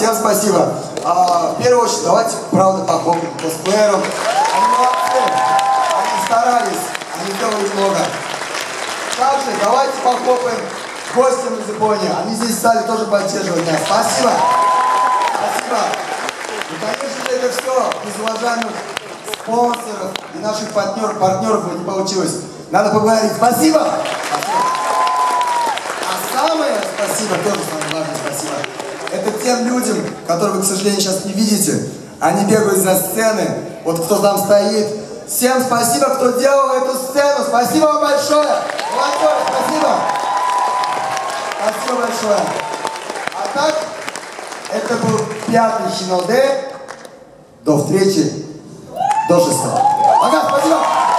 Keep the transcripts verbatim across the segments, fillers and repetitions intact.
всем спасибо. А, в первую очередь, давайте, правда, похлопаем косплеерам. Они молодцы, они старались, они сделали много. Также давайте похлопаем гостям из Японии. Они здесь стали тоже поддерживать меня. Спасибо. Спасибо. И, конечно же, это все без уважаемых спонсоров и наших партнеров, партнеров бы не получилось. Надо поговорить. Спасибо. Спасибо. А самое спасибо, тоже самое важное спасибо, это тем людям, которых вы, к сожалению, сейчас не видите. Они бегают за сцены. Вот кто там стоит. Всем спасибо, кто делал эту сцену. Спасибо вам большое. Молодцы, спасибо. Спасибо большое. А так, это был пятый Хино Дэ. До встречи. До шестого. Пока, спасибо.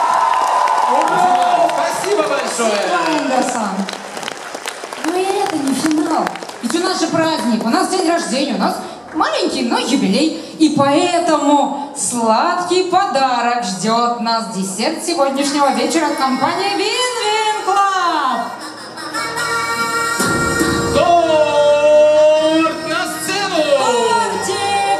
Спасибо большое. Спасибо, ну и это не финал. Ведь у нас же праздник, у нас день рождения, у нас маленький, но юбилей. И поэтому сладкий подарок ждет нас. Десерт сегодняшнего вечера от компании Win-Win Club. Торт на сцену! Тортик!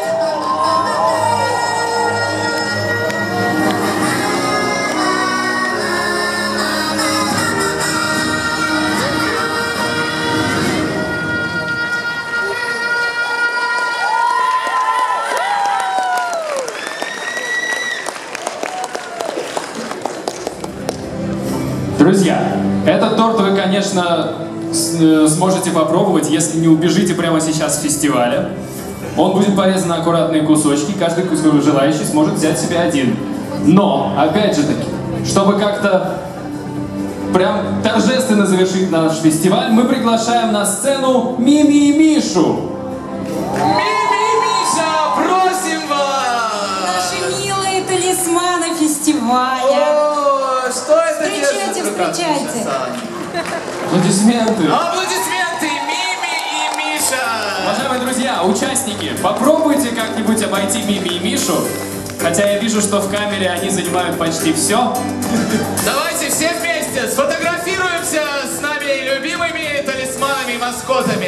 Друзья, этот торт вы, конечно, сможете попробовать, если не убежите прямо сейчас с фестиваля. Он будет порезан на аккуратные кусочки, каждый желающий сможет взять себе один. Но, опять же таки, чтобы как-то прям торжественно завершить наш фестиваль, мы приглашаем на сцену Мими и Мишу. Мими и Миша, просим вас! Наши милые талисманы фестиваля. О, что это Встречайте, держит в руках встречайте. Миша Сан? Аплодисменты! Аплодисменты, Мими и Миша! Уважаемые друзья, участники, попробуйте как-нибудь обойти Мими и Мишу. Хотя я вижу, что в камере они занимают почти все. Давайте все вместе сфотографируемся с нами любимыми талисманами и маскотами.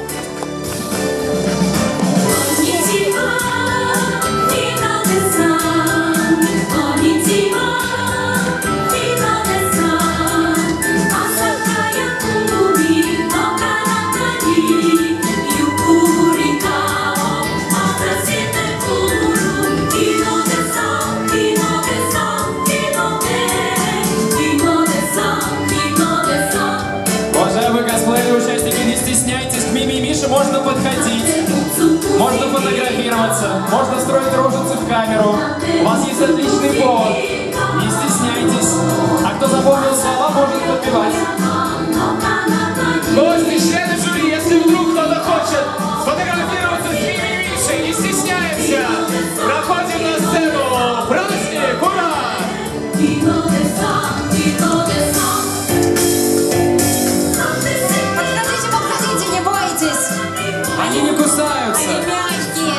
Можно подходить, можно фотографироваться, можно строить рожицы в камеру. У вас есть отличный повод. Не стесняйтесь. А кто запомнил слова, может подпевать. Гости, члены жюри, если вдруг кто-то хочет сфотографироваться с Мими и Мишей, не стесняемся. Проходим на сцену. Праздник, ура! Они не кусаются. Они мягкие.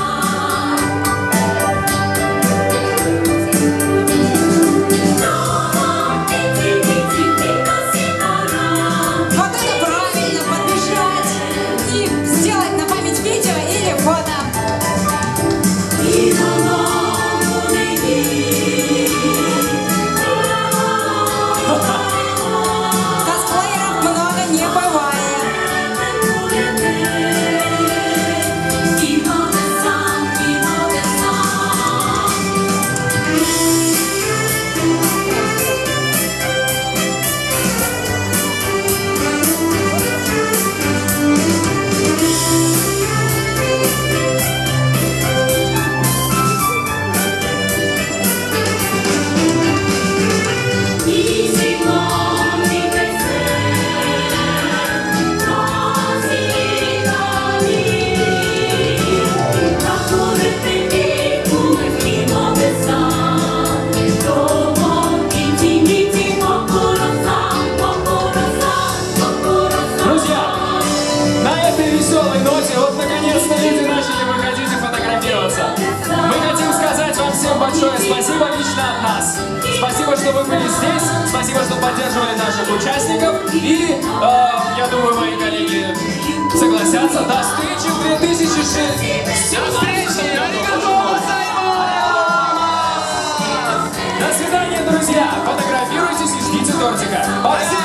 Вот это правильно, подбежать и сделать на память видео или фото. Косплееров много не бывает. Большое спасибо лично от нас. Спасибо, что вы были здесь. Спасибо, что поддерживали наших участников. И, э, я думаю, мои коллеги согласятся. До встречи в две тысячи шестнадцатом. друзья, фотографируйтесь и ждите тортика. Спасибо!